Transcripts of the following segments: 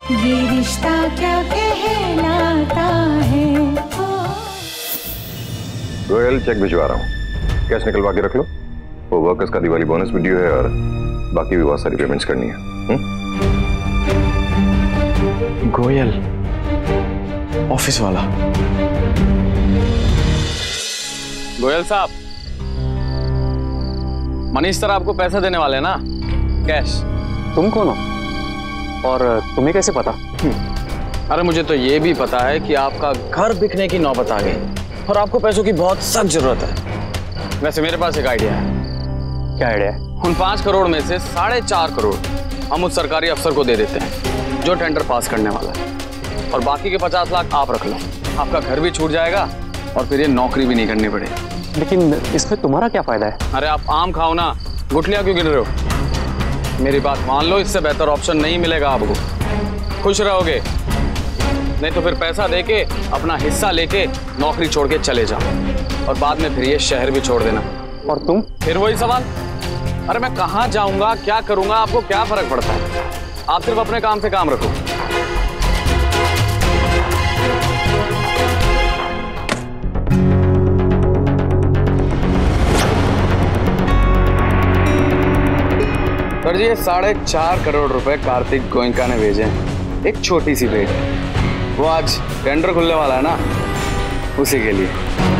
ये रिश्ता क्या कहलाता है। गोयल, चेक भिजवा रहा हूँ, कैश निकलवा के रख लो। वो वर्कर्स का दिवाली बोनस भी ड्यू है और बाकी भी बहुत सारी पेमेंट्स करनी है। गोयल ऑफिस वाला। गोयल साहब, मनीष सर आपको पैसा देने वाले हैं ना, कैश। तुम कौन हो और तुम्हें कैसे पता? अरे मुझे तो ये भी पता है कि आपका घर बिकने की नौबत आ गई और आपको पैसों की बहुत सख्त जरूरत है। वैसे मेरे पास एक आइडिया है। क्या आइडिया है? उन 5 करोड़ में से 4.5 करोड़ हम उस सरकारी अफसर को दे देते हैं जो टेंडर पास करने वाला है, और बाकी के 50 लाख आप रख लो। आपका घर भी छूट जाएगा और फिर ये नौकरी भी नहीं करनी पड़ेगी। लेकिन इसमें तुम्हारा क्या फायदा है? अरे आप आम खाओ ना, गुठलियां क्यों गिन रहे हो? मेरी बात मान लो, इससे बेहतर ऑप्शन नहीं मिलेगा आपको। खुश रहोगे, नहीं तो फिर पैसा देके अपना हिस्सा लेके नौकरी छोड़ के चले जाओ और बाद में फिर ये शहर भी छोड़ देना। और तुम? फिर वही सवाल। अरे मैं कहाँ जाऊंगा, क्या करूंगा, आपको क्या फर्क पड़ता है? आप सिर्फ अपने काम से काम रखो। सर जी, 4.5 करोड़ रुपए कार्तिक गोयनका ने भेजे हैं, एक छोटी सी भेंट। वो आज टेंडर खुलने वाला है ना, उसी के लिए।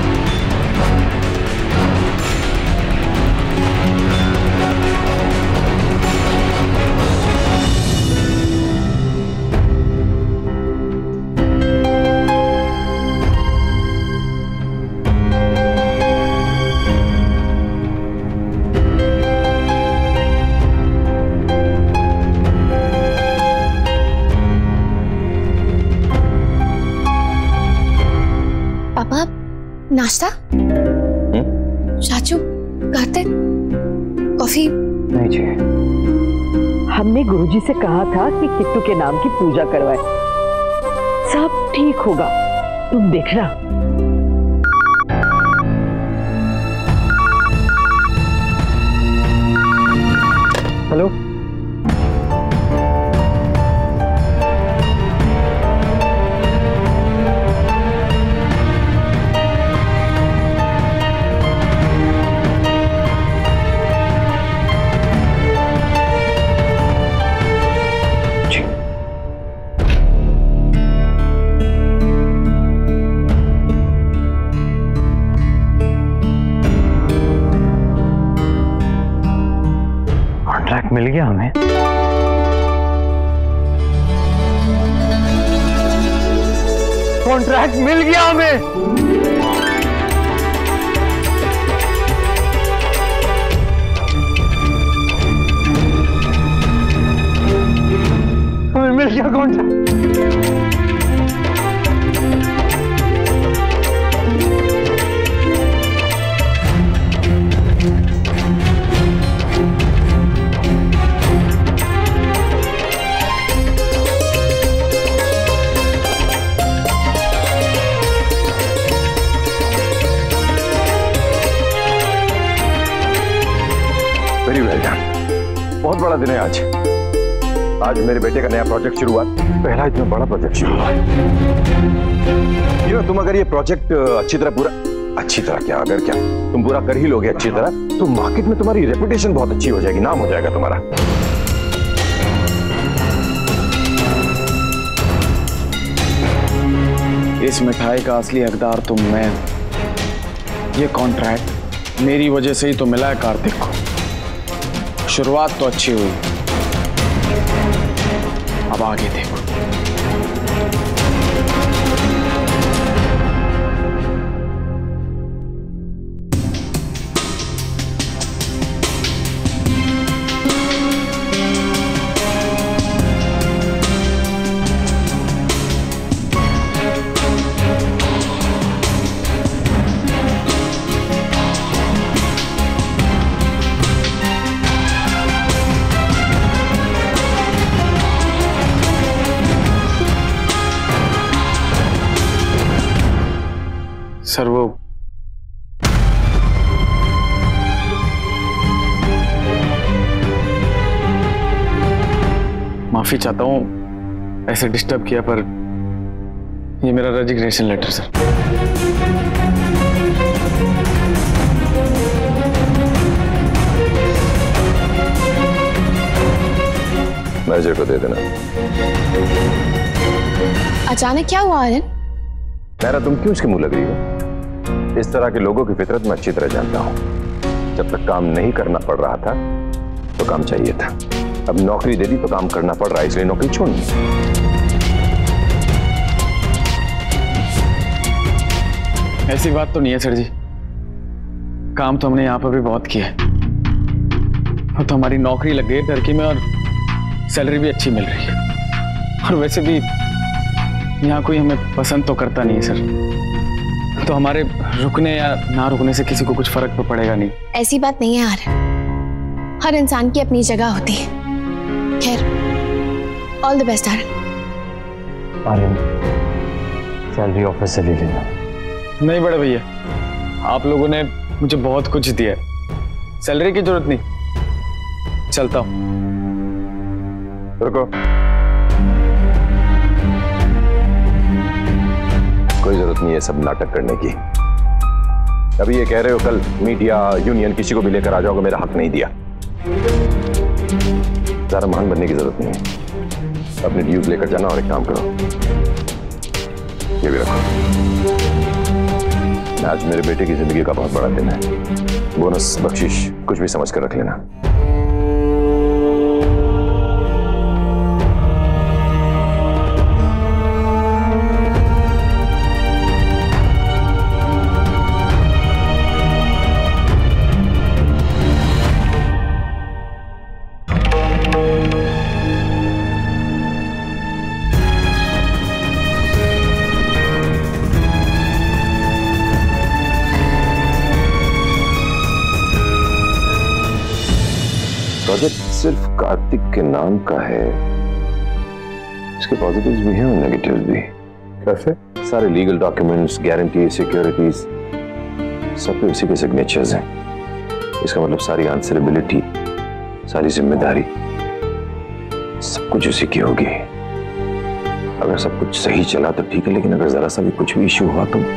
नाश्ता? चाचू, कार्तिक, कॉफी? नहीं चाहिए। हमने गुरुजी से कहा था कि किट्टू के नाम की पूजा करवाए। सब ठीक होगा, तुम देखना। हेलो, कॉन्ट्रैक्ट मिल गया हमें। कॉन्ट्रैक्ट मिल गया हमें। हमें मिल गया कॉन्ट्रैक्ट। Very well done. बहुत बड़ा दिन है आज। आज मेरे बेटे का नया प्रोजेक्ट शुरू हुआ, पहला इतना बड़ा प्रोजेक्ट शुरू हुआ। तुम अगर ये प्रोजेक्ट अच्छी तरह क्या, अगर क्या तुम पूरा कर ही लोगे अच्छी तरह, तो मार्केट में तुम्हारी रेपुटेशन बहुत अच्छी हो जाएगी, नाम हो जाएगा तुम्हारा। इस मिठाई का असली हकदार तो मैं। ये कॉन्ट्रैक्ट मेरी वजह से ही तो मिला है कार्तिक को। शुरुआत तो अच्छी हुई, अब आगे देखो। सर वो माफी चाहता हूं, ऐसे डिस्टर्ब किया, पर ये मेरा रेजिग्नेशन लेटर सर। मैनेजर को दे देना। अचानक क्या हुआ आर्यन? नायरा, तुम क्यों इसके मुंह लग रही हो? इस तरह के लोगों की फितरत मैं अच्छी तरह जानता हूं। जब तक काम नहीं करना पड़ रहा था तो काम चाहिए था। अब नौकरी दे दी तो काम करना पड़ रहा है, इसलिए नौकरी छोड़नी। ऐसी बात तो नहीं है सर जी। काम तो हमने यहाँ पर भी बहुत किया है। तो हमारी नौकरी लग गई टर्की में और सैलरी भी अच्छी मिल रही है। और वैसे भी यहाँ कोई हमें पसंद तो करता नहीं है सर। तो हमारे रुकने या ना रुकने से किसी को कुछ फर्क तो पड़ेगा नहीं। ऐसी बात नहीं है आर्यन, हर इंसान की अपनी जगह होती है। खैर, all the best Aryan. Salary office से ले लेना। नहीं बड़े भैया, आप लोगों ने मुझे बहुत कुछ दिया है, सैलरी की जरूरत नहीं। चलता हूं। रुको, कोई जरूरत नहीं है सब नाटक करने की। अभी ये कह रहे हो कल मीडिया यूनियन किसी को भी लेकर आ जाओगे, मेरा हक नहीं दिया। ज्यादा महान बनने की जरूरत नहीं है। अपने ड्यूज लेकर जाना और एक काम करो, ये भी रखो। आज मेरे बेटे की जिंदगी का बहुत बड़ा दिन है। बोनस, बख्शिश कुछ भी समझ कर रख लेना। प्रोजेक्ट सिर्फ कार्तिक के नाम का है, इसके पॉजिटिव्स भी हैं और नेगेटिव्स भी। कैसे? सारे लीगल डॉक्यूमेंट्स, गारंटी, सिक्योरिटीज सब पे उसी के सिग्नेचर्स हैं। इसका मतलब सारी आंसरेबिलिटी, सारी जिम्मेदारी सब कुछ उसी की होगी। अगर सब कुछ सही चला तो ठीक है, लेकिन अगर जरा सा भी कुछ भी इश्यू हुआ तो।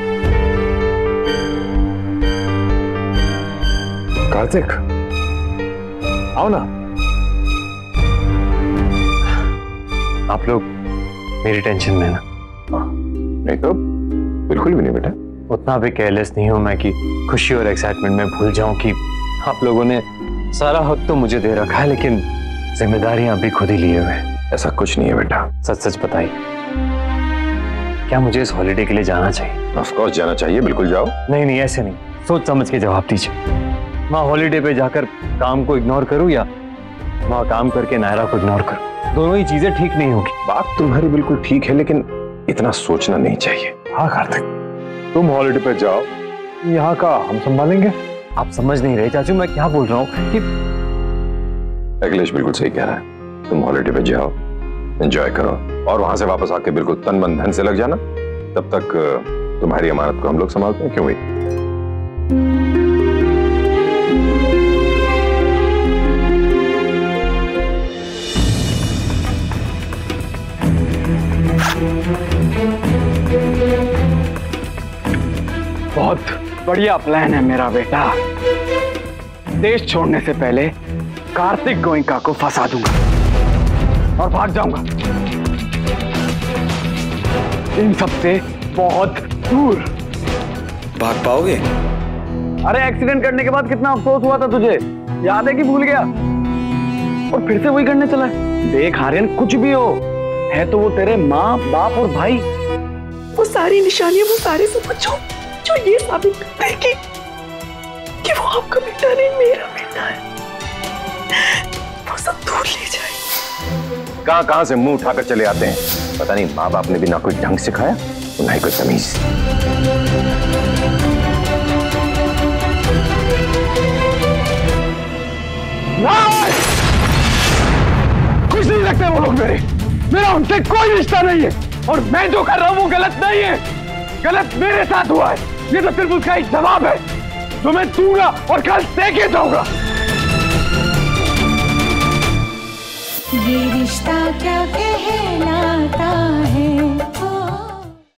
कार्तिक, आओ ना। आप लोग मेरी टेंशन में ना। नहीं तो बिल्कुल भी नहीं बेटा। उतना भी केयरलेस नहीं हूं मैं कि खुशी और एक्साइटमेंट में भूल जाऊं कि आप लोगों ने सारा हक तो मुझे दे रखा है, लेकिन जिम्मेदारियां भी खुद ही लिए हुए हैं। ऐसा कुछ नहीं है बेटा। सच सच बताइए, क्या मुझे इस हॉलिडे के लिए जाना चाहिए? ऑफ कोर्स जाना चाहिए, बिल्कुल जाओ। नहीं नहीं, ऐसे नहीं, सोच समझ के जवाब दीजिए। मैं हॉलिडे पे जाकर काम को इग्नोर करूं या वहां काम करके नायरा को इग्नोर करूं? दोनों ही चीजें ठीक नहीं होगी। बात तुम्हारी बिल्कुल ठीक है, लेकिन इतना सोचना नहीं चाहिए। हाँ कार्तिक, तुम हॉलिडे पे जाओ, यहाँ का हम संभालेंगे। आप समझ नहीं रहे चाचू, मैं क्या बोल रहा हूँ कि अखिलेश बिल्कुल सही कह रहा है। तुम हॉलिडे पे जाओ, एंजॉय करो और वहां से वापस आके बिल्कुल तन मन धन से लग जाना। तब तक तुम्हारी अमानत को हम लोग संभालते हैं। क्यों भाई? बहुत बढ़िया प्लान है मेरा बेटा। देश छोड़ने से पहले कार्तिक गोइंका को फंसा दूंगा और भाग जाऊंगा इन सब से बहुत दूर। भाग पाओगे? अरे एक्सीडेंट करने के बाद कितना अफसोस हुआ था तुझे, याद है कि भूल गया? और फिर से वही करने चला है। देख आर्यन, कुछ भी हो है तो वो तेरे माँ बाप और भाई। वो सारी निशानियां, वो सारे सबूत जो ये साबित करते हैं कि वो आपका बेटा नहीं, मेरा बेटा है। वो सब दूर ले जाए। कहां से मुंह उठाकर चले आते हैं। पता नहीं माँ बाप ने भी ना कोई ढंग सिखाया और ना ही कोई तमीज। कुछ नहीं लगते वो लोग मेरा उनसे कोई रिश्ता नहीं है। और मैं जो कर रहा हूं वो गलत नहीं है। गलत मेरे साथ हुआ है, ये तो सिर्फ उसका एक जवाब है जो मैं दूंगा और कल दे के जाऊंगा। ये रिश्ता क्या